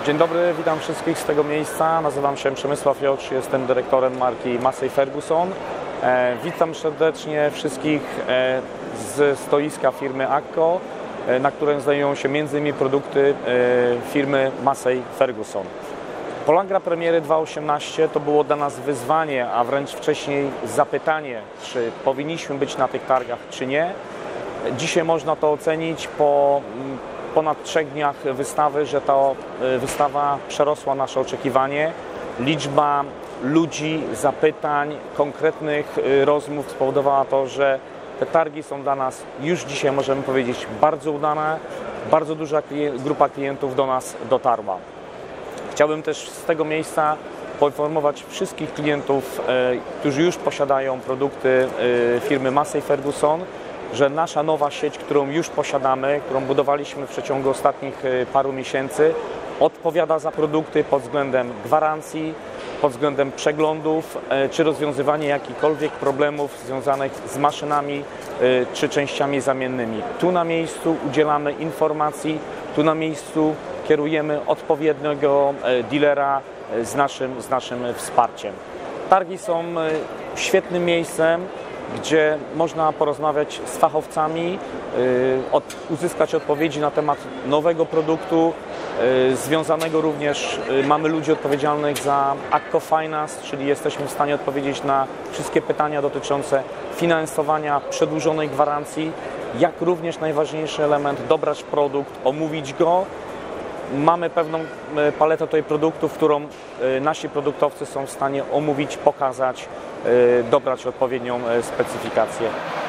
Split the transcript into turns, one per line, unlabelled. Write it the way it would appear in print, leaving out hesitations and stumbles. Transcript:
Dzień dobry, witam wszystkich z tego miejsca. Nazywam się Przemysław Jocz, jestem dyrektorem marki Massey Ferguson. Witam serdecznie wszystkich z stoiska firmy AGCO, na którym znajdują się m.in. produkty firmy Massey Ferguson. Polanga Premiery 2018 to było dla nas wyzwanie, a wręcz wcześniej zapytanie, czy powinniśmy być na tych targach, czy nie. Dzisiaj można to ocenić po ponad 3 dniach wystawy, że ta wystawa przerosła nasze oczekiwanie. Liczba ludzi, zapytań, konkretnych rozmów spowodowała to, że te targi są dla nas już dzisiaj, możemy powiedzieć, bardzo udane. Bardzo duża grupa klientów do nas dotarła. Chciałbym też z tego miejsca poinformować wszystkich klientów, którzy już posiadają produkty firmy Massey Ferguson, że nasza nowa sieć, którą już posiadamy, którą budowaliśmy w przeciągu ostatnich paru miesięcy, odpowiada za produkty pod względem gwarancji, pod względem przeglądów, czy rozwiązywania jakichkolwiek problemów związanych z maszynami czy częściami zamiennymi. Tu na miejscu udzielamy informacji, tu na miejscu kierujemy odpowiedniego dealera z naszym wsparciem. Targi są świetnym miejscem, gdzie można porozmawiać z fachowcami, uzyskać odpowiedzi na temat nowego produktu, związanego również, mamy ludzi odpowiedzialnych za AGCO Finance, czyli jesteśmy w stanie odpowiedzieć na wszystkie pytania dotyczące finansowania, przedłużonej gwarancji, jak również najważniejszy element, dobrać produkt, omówić go. Mamy pewną paletę tutaj produktów, którą nasi produktowcy są w stanie omówić, pokazać, dobrać odpowiednią specyfikację.